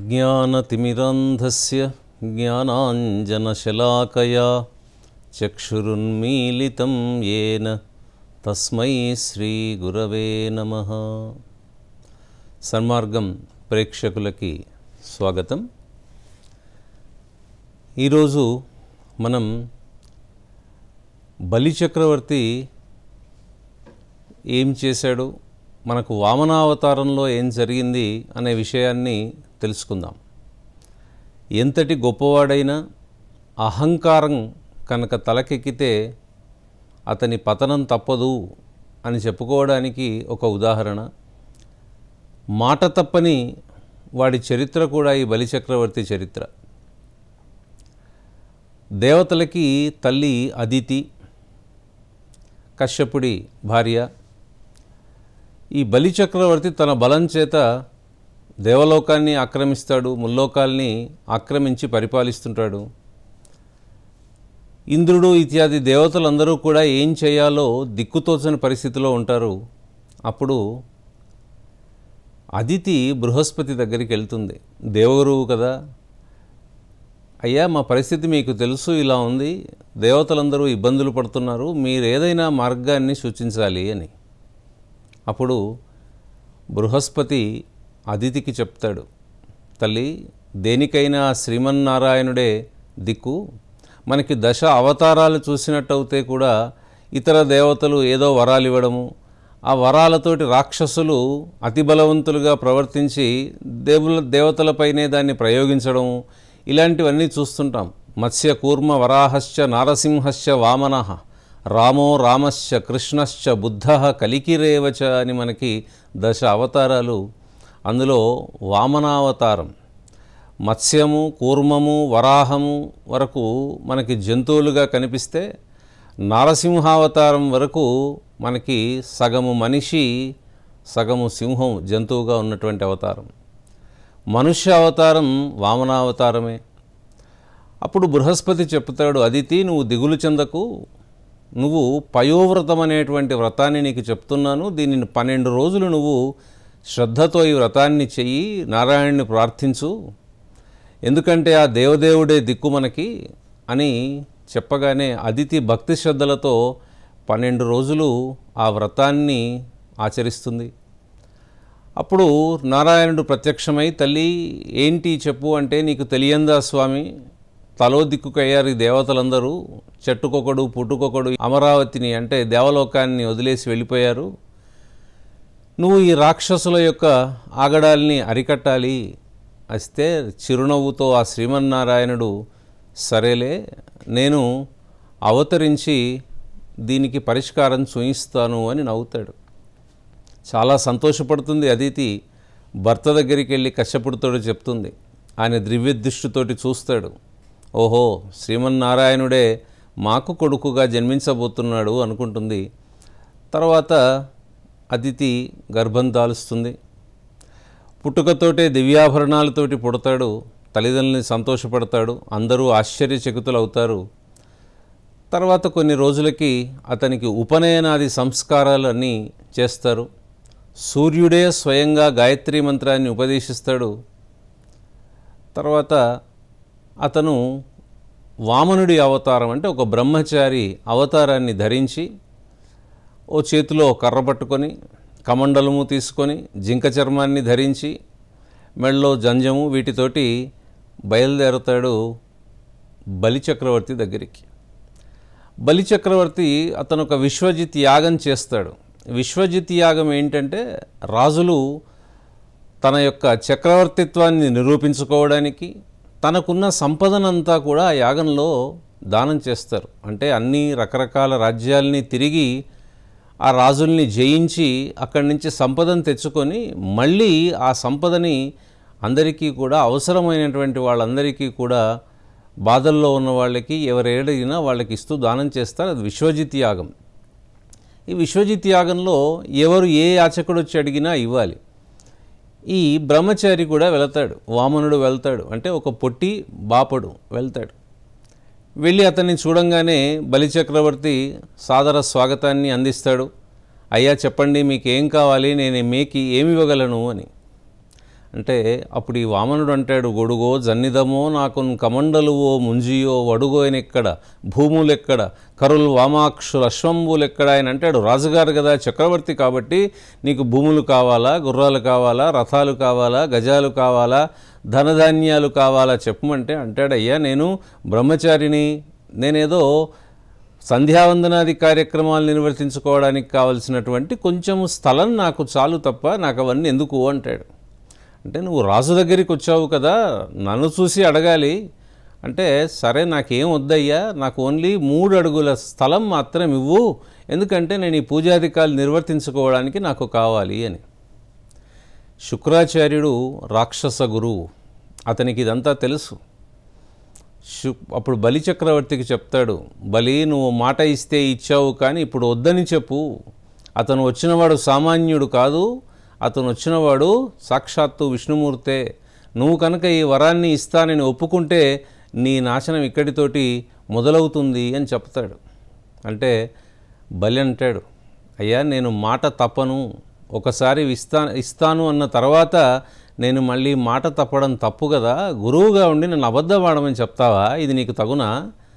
అజ్ఞానతిమిరాంధస్య జ్ఞానాంజనశలాకయా చక్షురున్మీలితం యేన తస్మై శ్రీగురవే నమః. సన్మార్గం ప్రేక్షకులకి స్వాగతం. ఈరోజు మనం బలిచక్రవర్తి ఏం చేశాడు, మనకు వామనావతారంలో ఏం జరిగింది అనే విషయాన్ని తెలుసుకుందాం. ఎంతటి గొప్పవాడైనా అహంకారం కనుక తలకెక్కితే అతని పతనం తప్పదు అని చెప్పుకోవడానికి ఒక ఉదాహరణ. మాట తప్పని వాడి చరిత్ర కూడా ఈ బలిచక్రవర్తి చరిత్ర. దేవతలకి తల్లి అదితి, కశ్యపుడి భార్య. ఈ బలిచక్రవర్తి తన బలం చేత దేవలోకాన్ని ఆక్రమిస్తాడు, ముల్లోకాల్ని ఆక్రమించి పరిపాలిస్తుంటాడు. ఇంద్రుడు ఇత్యాది దేవతలందరూ కూడా ఏం చేయాలో దిక్కుతోచని పరిస్థితిలో ఉంటారు. అప్పుడు అదితి బృహస్పతి దగ్గరికి వెళ్తుంది. దేవగురువు కదా, అయ్యా మా పరిస్థితి మీకు తెలుసు, ఇలా ఉంది, దేవతలందరూ ఇబ్బందులు పడుతున్నారు, మీరు ఏదైనా మార్గాన్ని సూచించాలి అని. అప్పుడు బృహస్పతి అదితికి చెప్తాడు, తల్లి దేనికైనా శ్రీమన్నారాయణుడే దిక్కు. మనకి దశ అవతారాలు చూసినట్టయితే కూడా ఇతర దేవతలు ఏదో వరాలు ఇవ్వడము, ఆ వరాలతోటి రాక్షసులు అతి బలవంతులుగా ప్రవర్తించి దేవతలపైనే దాన్ని ప్రయోగించడము, ఇలాంటివన్నీ చూస్తుంటాం. మత్స్య కూర్మ వరాహశ్చ నారసింహశ్చ వామనః రామో రామశ్చ కృష్ణశ్చ బుద్ధః కలికిరేవచ అని మనకి దశ అవతారాలు. అందులో వామనావతారం మత్స్యము, కూర్మము, వరాహము వరకు మనకి జంతువులుగా కనిపిస్తే, నారసింహావతారం వరకు మనకి సగము మనిషి సగము సింహం జంతువుగా ఉన్నటువంటి అవతారం. మనుష్య అవతారం వామనావతారమే. అప్పుడు బృహస్పతి చెప్తాడు, అదితి నువ్వు దిగులు చెందకు, నువ్వు పయోవ్రతం అనేటువంటి వ్రతాన్ని నీకు చెప్తున్నాను, దీనిని 12 రోజులు నువ్వు శ్రద్ధతో ఈ వ్రతాన్ని చెయ్యి, నారాయణుని ప్రార్థించు, ఎందుకంటే ఆ దేవదేవుడే దిక్కు మనకి అని చెప్పగానే అదితి భక్తి శ్రద్ధలతో 12 రోజులు ఆ వ్రతాన్ని ఆచరిస్తుంది. అప్పుడు నారాయణుడు ప్రత్యక్షమై, తల్లి ఏంటి చెప్పు అంటే, నీకు తెలియందా స్వామి, తలో దిక్కుకయ్యారు ఈ దేవతలందరూ, చెట్టుకొకడు పుట్టుకొకడు అమరావతిని అంటే దేవలోకాన్ని వదిలేసి వెళ్ళిపోయారు, నువ్వు ఈ రాక్షసుల యొక్క ఆగడాల్ని అరికట్టాలి. అస్తే చిరునవ్వుతో ఆ శ్రీమన్నారాయణుడు, సరేలే నేను అవతరించి దీనికి పరిష్కారం చూయిస్తాను అని నవ్వుతాడు. చాలా సంతోషపడుతుంది అదితి. భర్త దగ్గరికి వెళ్ళి కశ్యపుడితో చెప్తుంది. ఆయన దివ్యదృష్టితోటి చూస్తాడు, ఓహో శ్రీమన్నారాయణుడే మాకు కొడుకుగా జన్మించబోతున్నాడు అనుకుంటుంది. తర్వాత అదితి గర్భం దాలుస్తుంది. పుట్టుకతోటే దివ్యాభరణాలతోటి పుడతాడు. తల్లిదండ్రులని సంతోషపడతాడు. అందరూ ఆశ్చర్యచకితులు అవుతారు. తర్వాత కొన్ని రోజులకి అతనికి ఉపనయనాది సంస్కారాలన్నీ చేస్తారు. సూర్యుడే స్వయంగా గాయత్రీ మంత్రాన్ని ఉపదేశిస్తాడు. తర్వాత అతను వామనుడి అవతారం అంటే ఒక బ్రహ్మచారి అవతారాన్ని ధరించి, ఓ చేతిలో కర్ర పట్టుకొని, కమండలము తీసుకొని, జింక చర్మాన్ని ధరించి, మెడలో జంజము, వీటితోటి బయలుదేరతాడు బలిచక్రవర్తి దగ్గరికి. బలిచక్రవర్తి అతను ఒక విశ్వజిత్ యాగం చేస్తాడు. విశ్వజిత్ యాగం ఏంటంటే, రాజులు తన యొక్క చక్రవర్తిత్వాన్ని నిరూపించుకోవడానికి తనకున్న సంపదనంతా కూడా ఆ యాగంలో దానం చేస్తారు. అంటే అన్ని రకరకాల రాజ్యాల్ని తిరిగి ఆ రాజుల్ని జయించి అక్కడి నుంచి సంపదను తెచ్చుకొని మళ్ళీ ఆ సంపదని అందరికీ కూడా, అవసరమైనటువంటి వాళ్ళందరికీ కూడా, బాధల్లో ఉన్న వాళ్ళకి ఎవరు ఏడిగినా వాళ్ళకి ఇస్తూ దానం చేస్తారు. అది విశ్వజిత్ యాగం. ఈ విశ్వజిత్ యాగంలో ఎవరు ఏ యాచకుడు వచ్చి అడిగినా ఇవ్వాలి. ఈ బ్రహ్మచారి కూడా వెళతాడు, వామనుడు వెళ్తాడు, అంటే ఒక పొట్టి బాపడు వెళ్తాడు. వెళ్ళి అతన్ని చూడంగానే బలిచక్రవర్తి సాదర స్వాగతాన్ని అందిస్తాడు. అయ్యా చెప్పండి మీకేం కావాలి, నేను మీకు ఏమి ఇవ్వగలను అని. అంటే అప్పుడు ఈ వామనుడు అంటాడు, గొడుగో జన్నిదమో నాకు కమండలువో ముంజియో వడుగోయనెక్కడ భూములెక్కడ కరులు వామాక్షులు అశ్వంబులెక్కడ ఆయన అంటాడు. రాజుగారు కదా, చక్రవర్తి కాబట్టి నీకు భూములు కావాలా, గుర్రాలు కావాలా, రథాలు కావాలా, గజాలు కావాలా, ధనధాన్యాలు కావాలా చెప్పమంటే అంటాడు, అయ్యా నేను బ్రహ్మచారిని, నేనేదో సంధ్యావందనాది కార్యక్రమాలు నిర్వర్తించుకోవడానికి కావలసినటువంటి కొంచెం స్థలం నాకు చాలు తప్ప నాకు అవన్నీ ఎందుకు అంటాడు. అంటే నువ్వు రాజు దగ్గరికి వచ్చావు కదా, నన్ను చూసి అడగాలి అంటే, సరే నాకేం వద్దయ్యా, నాకు ఓన్లీ 3 అడుగుల స్థలం మాత్రం ఇవ్వు, ఎందుకంటే నేను ఈ పూజాధికాలు నిర్వర్తించుకోవడానికి నాకు కావాలి అని. శుక్రాచార్యుడు రాక్షస గురువు, అతనికి ఇదంతా తెలుసు. అప్పుడు బలి చక్రవర్తికి చెప్తాడు, బలి నువ్వు మాట ఇస్తే ఇచ్చావు కానీ ఇప్పుడు వద్దని చెప్పు, అతను వచ్చినవాడు సామాన్యుడు కాదు, అతను వచ్చినవాడు సాక్షాత్తు విష్ణుమూర్తే, నువ్వు కనుక ఈ వరాన్ని ఇస్తానని ఒప్పుకుంటే నీ నాశనం ఇక్కడితోటి మొదలవుతుంది అని చెప్తాడు. అంటే బలి అంటాడు, అయ్యా నేను మాట తప్పను, ఒకసారి ఇస్తాను అన్న తర్వాత నేను మళ్ళీ మాట తప్పడం తప్పు కదా, గురువుగా ఉండి నన్ను అబద్ధం ఆడమని చెప్తావా, ఇది నీకు తగునా?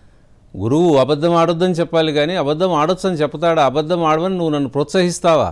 గురువు అబద్ధం ఆడొద్దని చెప్పాలి కానీ అబద్ధం ఆడొచ్చని చెప్తాడా? అబద్ధం ఆడమని నువ్వు నన్ను ప్రోత్సహిస్తావా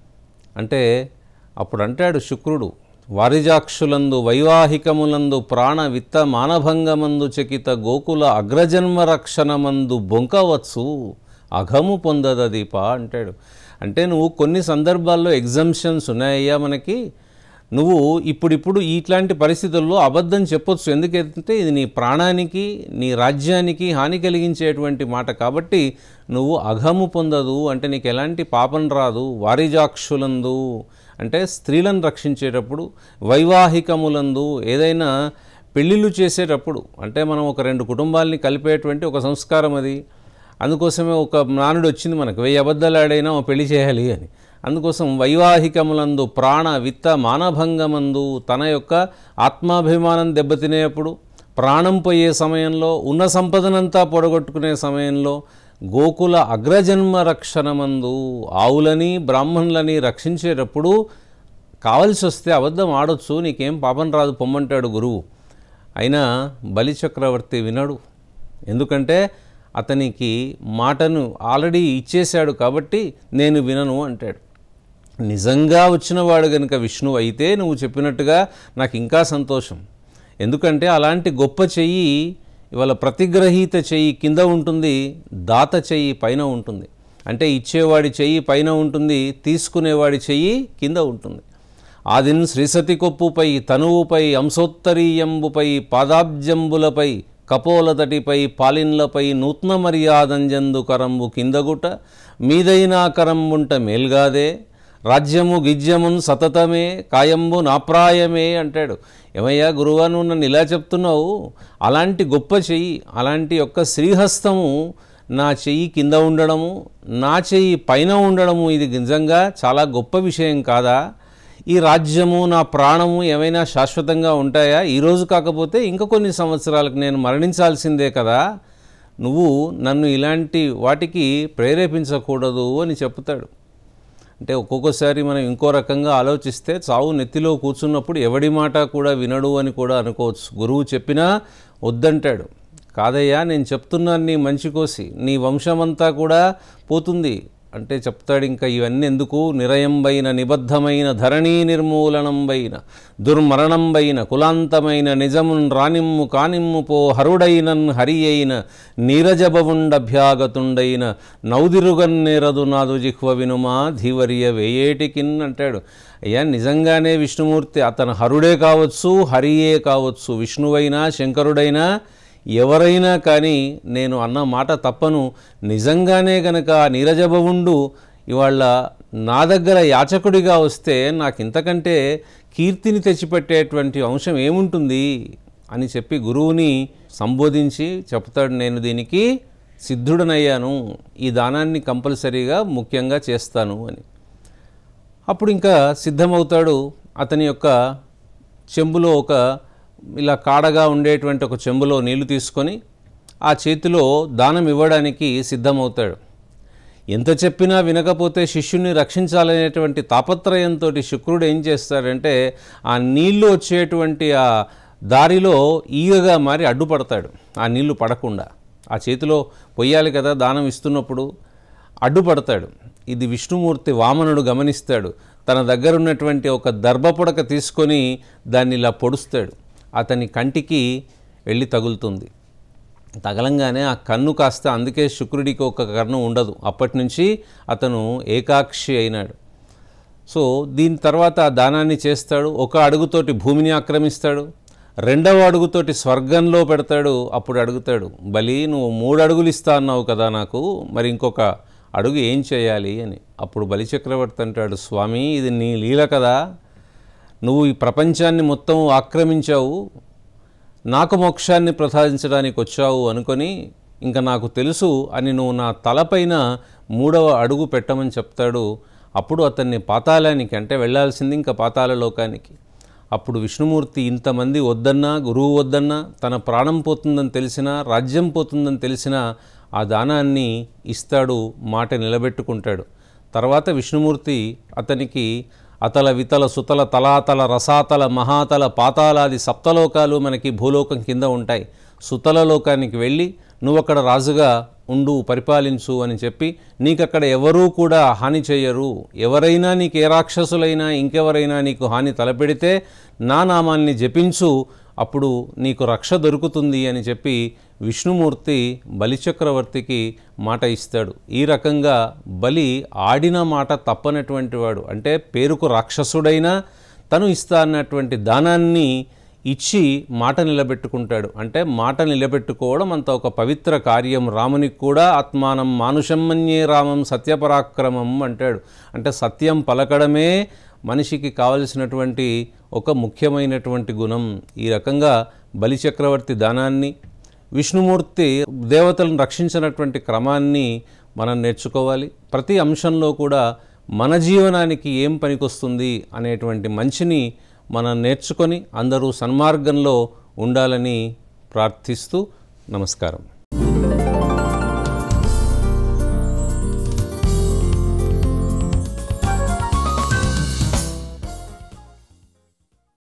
అంటే అప్పుడు అంటాడు శుక్రుడు, వారిజాక్షులందు వైవాహికములందు ప్రాణ విత్త మానభంగమందు చకిత గోకుల అగ్రజన్మ రక్షణమందు బొంకవచ్చు అఘము పొందదీప అంటాడు. అంటే నువ్వు కొన్ని సందర్భాల్లో ఎగ్జంప్షన్స్ ఉన్నాయ్యా మనకి, నువ్వు ఇప్పుడిప్పుడు ఇట్లాంటి పరిస్థితుల్లో అబద్ధం చెప్పొచ్చు, ఎందుకంటే ఇది నీ ప్రాణానికి నీ రాజ్యానికి హాని కలిగించేటువంటి మాట కాబట్టి నువ్వు అఘము పొందదు, అంటే నీకు ఎలాంటి పాపం రాదు. వారిజాక్షులందు అంటే స్త్రీలను రక్షించేటప్పుడు, వైవాహికములందు ఏదైనా పెళ్ళిళ్ళు చేసేటప్పుడు, అంటే మనం ఒక 2 కుటుంబాలని కలిపేటువంటి ఒక సంస్కారం అది. అందుకోసమే ఒక నానుడు వచ్చింది మనకు, 1000 అబద్ధాలు ఆడైనా పెళ్లి చేయాలి అని. అందుకోసం వైవాహికములందు ప్రాణ విత్త మానభంగమందు, తన యొక్క ఆత్మాభిమానం దెబ్బతినేప్పుడు, ప్రాణం పోయే సమయంలో, ఉన్న సంపదనంతా పొడగొట్టుకునే సమయంలో, గోకుల అగ్రజన్మ రక్షణమందు ఆవులని బ్రాహ్మణులని రక్షించేటప్పుడు కావలసి వస్తే అబద్ధం ఆడొచ్చు, నీకేం పాపం రాదు పొమ్మంటాడు గురువు. అయినా బలిచక్రవర్తి వినడు, ఎందుకంటే అతనికి మాటను ఆల్రెడీ ఇచ్చేశాడు కాబట్టి నేను వినను అంటాడు. నిజంగా వచ్చినవాడు గనుక విష్ణువు అయితే నువ్వు చెప్పినట్టుగా నాకు ఇంకా సంతోషం, ఎందుకంటే అలాంటి గొప్ప చెయ్యి ఇవాళ ప్రతిగ్రహీత చెయ్యి కింద ఉంటుంది, దాత చెయ్యి పైన ఉంటుంది. అంటే ఇచ్చేవాడి చెయ్యి పైన ఉంటుంది, తీసుకునేవాడి చెయ్యి కింద ఉంటుంది. ఆదిన్ శ్రీసతి కొప్పుపై తనువుపై అంశోత్తరీయంబుపై పాదాబ్జంబులపై కపోలతటిపై పాలిన్లపై నూత్న మర్యాదంజందు కరంబు కిందగుట మీదైనా కరంబుంట మేల్గాదే రాజ్యము గిజ్యమున్ సతతమే కాయంబు నాప్రాయమే అంటాడు. ఏమయ్యా గురువా నువ్వు నన్ను ఇలా చెప్తున్నావు, అలాంటి గొప్ప చెయ్యి, అలాంటి యొక్క శ్రీహస్తము నా చెయ్యి కింద ఉండడము, నా చెయ్యి పైన ఉండడము, ఇది నిజంగా చాలా గొప్ప విషయం కాదా? ఈ రాజ్యము నా ప్రాణము ఏమైనా శాశ్వతంగా ఉంటాయా? ఈరోజు కాకపోతే ఇంకా కొన్ని సంవత్సరాలకు నేను మరణించాల్సిందే కదా, నువ్వు నన్ను ఇలాంటి వాటికి ప్రేరేపించకూడదు అని చెప్తాడు. అంటే ఒక్కొక్కసారి మనం ఇంకో రకంగా ఆలోచిస్తే చావు నెత్తిలో కూర్చున్నప్పుడు ఎవడి మాట కూడా వినడు అని కూడా అనుకోవచ్చు. గురువు చెప్పినా వద్దంటాడు. కాదయ్యా నేను చెప్తున్నాను నీ మంచి కోసి, నీ వంశమంతా కూడా పోతుంది అంటే చెప్తాడు. ఇంకా ఇవన్నీ ఎందుకు, నిరయంబైన నిబద్ధమైన ధరణీ నిర్మూలనంబైన దుర్మరణంబైన కులాంతమైన నిజమున్ రానిమ్ము కానిమ్ము పో హరుడైనన్ హరి అయిన నీరజబవుండభ్యాగతుండైన నౌదిరుగన్నేరదు నాదు జిహ్వ వినుమా ధీవర్య వేయేటికిన్ అంటాడు. అయ్యా నిజంగానే విష్ణుమూర్తి అతను హరుడే కావచ్చు, హరియే కావచ్చు, విష్ణువైనా శంకరుడైనా ఎవరైనా కానీ నేను అన్న మాట తప్పను. నిజంగానే గనక నీరజబవుండు ఇవాళ నా దగ్గర యాచకుడిగా వస్తే నాకు ఇంతకంటే కీర్తిని తెచ్చిపెట్టేటువంటి అంశం ఏముంటుంది అని చెప్పి గురువుని సంబోధించి చెప్తాడు, నేను దీనికి సిద్ధుడనయ్యాను, ఈ దానాన్ని కంపల్సరీగా ముఖ్యంగా చేస్తాను అని. అప్పుడు ఇంకా సిద్ధమవుతాడు. అతని యొక్క చెంబులో ఒక ఇలా కాడగా ఉండేటువంటి ఒక చెంబులో నీళ్లు తీసుకొని ఆ చేతిలో దానం ఇవ్వడానికి సిద్ధమవుతాడు. ఎంత చెప్పినా వినకపోతే శిష్యుని రక్షించాలనేటువంటి తాపత్రయంతో శుక్రుడు ఏం చేస్తాడంటే ఆ నీళ్లు వచ్చేటువంటి ఆ దారిలో ఈగగా మారి అడ్డుపడతాడు. ఆ నీళ్లు పడకుండా ఆ చేతిలో పొయ్యాలి కదా దానం ఇస్తున్నప్పుడు, అడ్డుపడతాడు. ఇది విష్ణుమూర్తి వామనుడు గమనిస్తాడు. తన దగ్గర ఉన్నటువంటి ఒక దర్భపుడక తీసుకొని దాన్ని ఇలా పొడుస్తాడు. అతని కంటికి వెళ్ళి తగులుతుంది. తగలంగానే ఆ కన్ను కాస్త, అందుకే శుక్రుడికి ఒక కన్ను ఉండదు, అప్పటి నుంచి అతను ఏకాక్షి అయినాడు. సో దీని తర్వాత ఆ దానాన్ని చేస్తాడు. ఒక అడుగుతోటి భూమిని ఆక్రమిస్తాడు, రెండవ అడుగుతోటి స్వర్గంలో పెడతాడు. అప్పుడు అడుగుతాడు, బలి నువ్వు 3 అడుగులు ఇస్తా అన్నావు కదా నాకు, మరి ఇంకొక అడుగు ఏం చేయాలి అని. అప్పుడు బలిచక్రవర్తి అంటాడు, స్వామి ఇది నీ లీల కదా, నువ్వు ఈ ప్రపంచాన్ని మొత్తం ఆక్రమించావు, నాకు మోక్షాన్ని ప్రసాదించడానికి వచ్చావు అనుకొని ఇంకా నాకు తెలుసు అని నువ్వు నా తలపైన 3వ అడుగు పెట్టమని చెప్తాడు. అప్పుడు అతన్ని పాతాళానికి, అంటే వెళ్ళాల్సింది ఇంకా పాతాళ లోకానికి. అప్పుడు విష్ణుమూర్తి ఇంతమంది వద్దన్నా, గురువు వద్దన్నా, తన ప్రాణం పోతుందని తెలిసినా, రాజ్యం పోతుందని తెలిసినా ఆ దానాన్ని ఇస్తాడు, మాట నిలబెట్టుకుంటాడు. తర్వాత విష్ణుమూర్తి అతనికి అతల వితల సుతల తలాతల రసాతల మహాతల పాతాలాది సప్తలోకాలు మనకి భూలోకం కింద ఉంటాయి. సుతల లోకానికి వెళ్ళి నువ్వక్కడ రాజుగా ఉండు, పరిపాలించు అని చెప్పి, నీకక్కడ ఎవరూ కూడా హాని చేయరు, ఎవరైనా నీకు ఏ రాక్షసులైనా ఇంకెవరైనా నీకు హాని తలపెడితే నా నామాన్ని జపించు, అప్పుడు నీకు రక్ష దొరుకుతుంది అని చెప్పి విష్ణుమూర్తి బలిచక్రవర్తికి మాట ఇస్తాడు. ఈ రకంగా బలి ఆడిన మాట తప్పనటువంటి వాడు. అంటే పేరుకు రాక్షసుడైనా తను ఇస్తా అన్నటువంటి దానాన్ని ఇచ్చి మాట నిలబెట్టుకుంటాడు. అంటే మాట నిలబెట్టుకోవడం అంత ఒక పవిత్ర కార్యం. రామునికి కూడా ఆత్మానం మానుషం మన్యే రామం సత్యపరాక్రమం అంటాడు. అంటే సత్యం పలకడమే మనిషికి కావలసినటువంటి ఒక ముఖ్యమైనటువంటి గుణం. ఈ రకంగా బలిచక్రవర్తి దానాన్ని, విష్ణుమూర్తి దేవతలను రక్షించినటువంటి క్రమాన్ని మనం నేర్చుకోవాలి. ప్రతి అంశంలో కూడా మన జీవనానికి ఏం పనికొస్తుంది అనేటువంటి మంచిని మనం నేర్చుకొని అందరూ సన్మార్గంలో ఉండాలని ప్రార్థిస్తూ నమస్కారం.